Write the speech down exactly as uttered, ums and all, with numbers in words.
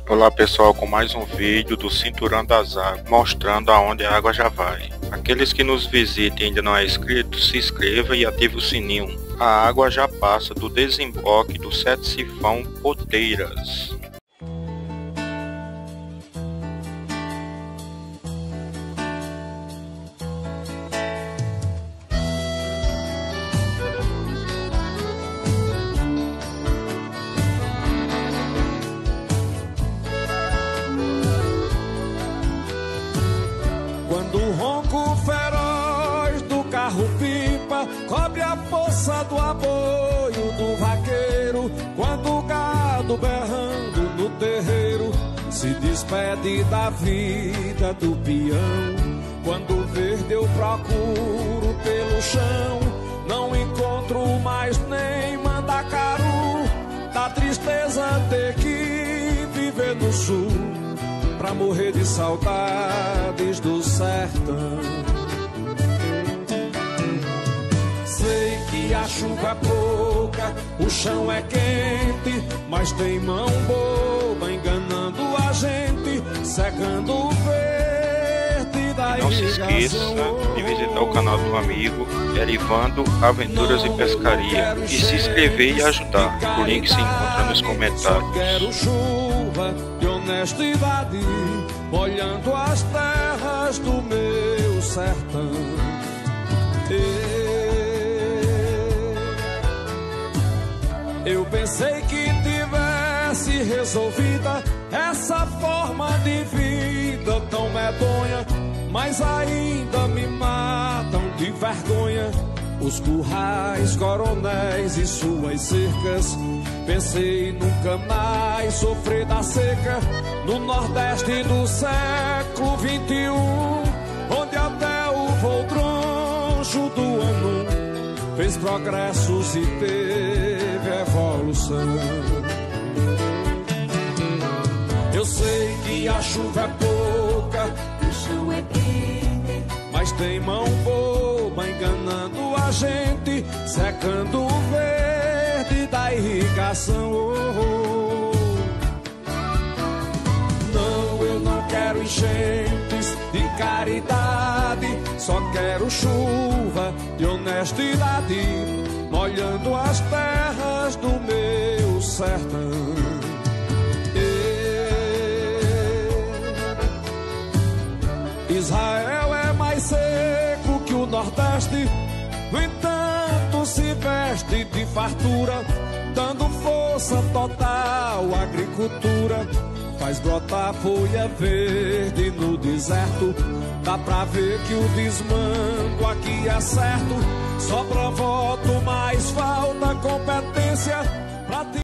Olá pessoal, com mais um vídeo do Cinturão das Águas, mostrando aonde a água já vai. Aqueles que nos visitem e ainda não é inscrito, se inscreva e ative o sininho. A água já passa do desemboque do Sete Sifão Poteiras. Quando o ronco feroz do carro-pipa cobre a força do apoio do vaqueiro, quando o gado berrando no terreiro se despede da vida do peão, quando o verde eu procuro pelo chão, não encontro mais nem mandacaru, da tristeza ter que viver no sul, pra morrer de saudades do sertão. Sei que a chuva é pouca, o chão é quente, mas tem mão boba enganando a gente, secando o verde da Não se esqueça de visitar o canal do amigo Erivando Aventuras e Pescaria e se inscrever e ajudar. O link se encontra nos comentários. Quero chuva de honestidade, molhando as terras do meu sertão. Eu pensei que tivesse resolvida essa forma de vida tão medonha, mas ainda me matam de vergonha os currais, coronéis e suas cercas. Pensei nunca mais sofrer da seca no Nordeste do século vinte e um, onde até o voldroncho do ano fez progressos e teve evolução. Eu sei que a chuva é pouca, o chão é quente, mas tem mão boba enganando a gente, secando o verde da irrigação. Oh, oh. Não, eu não quero enchentes de caridade, só quero chuva de honestidade, molhando as terras do meu sertão. Israel é mais seco que o Nordeste, no entanto se veste de fartura, dando força total à agricultura. Faz brotar folha verde no deserto, dá pra ver que o desmando aqui é certo, só provoca